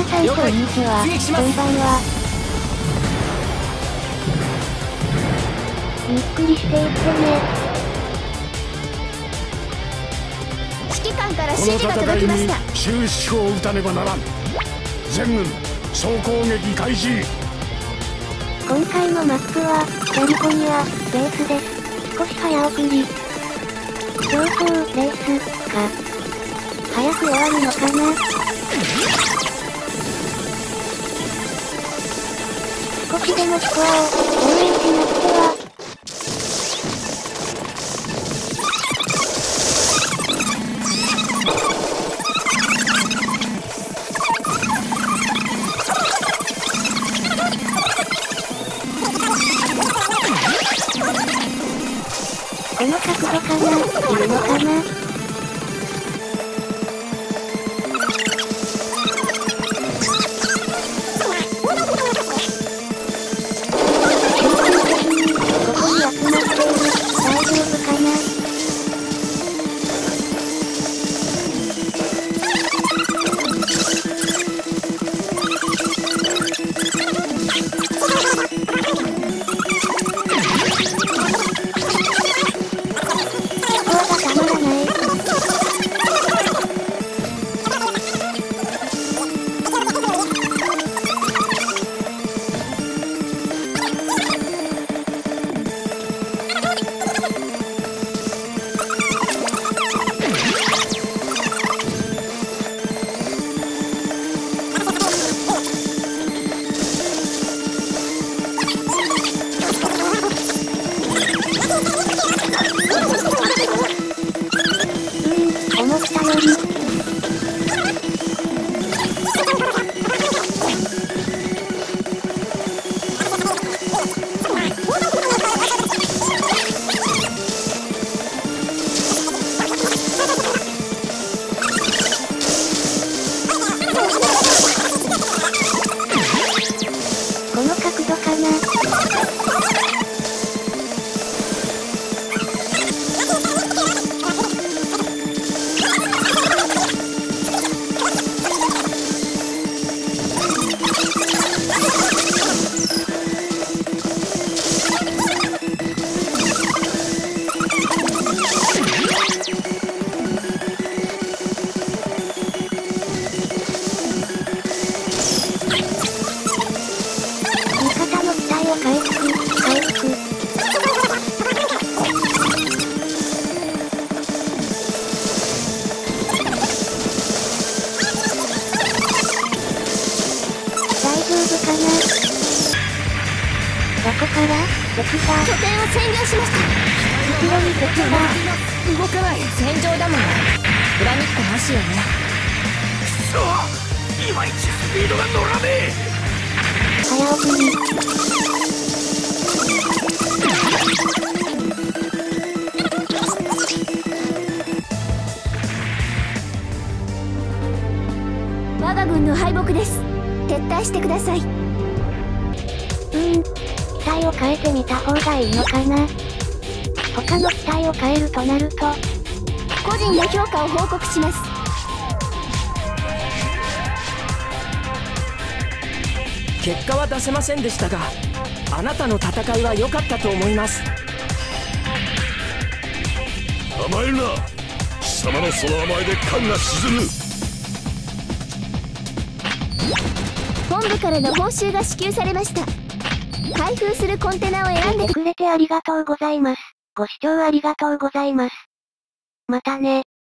さんこんにちは。こんばんは。ゆっくりしていってね。 指揮官から指示が届きました。 終止符を打たねばならん。全軍総攻撃開始。 今回のマップはキャリフォニアベースです。少し早送り。競争レースか。早く終わるのかな。少しでもスコアを応援しなくては。この角度かな、いるのかな。 拠点を占領しました。 後ろに敵が動かない。戦場だもん。プラミッコなしよね。 くそ、いまいちスピードが乗らねえ。 早送り。 我が軍の敗北です。撤退してください。 機体を変えてみた方がいいのかな。他の機体を変えるとなると個人の評価を報告します。 結果は出せませんでしたが、あなたの戦いは良かったと思います。 甘えるな。貴様のその甘えで艦が沈む。 本部からの報酬が支給されました。開封するコンテナを選んでくれてありがとうございます。ご視聴ありがとうございます。またね。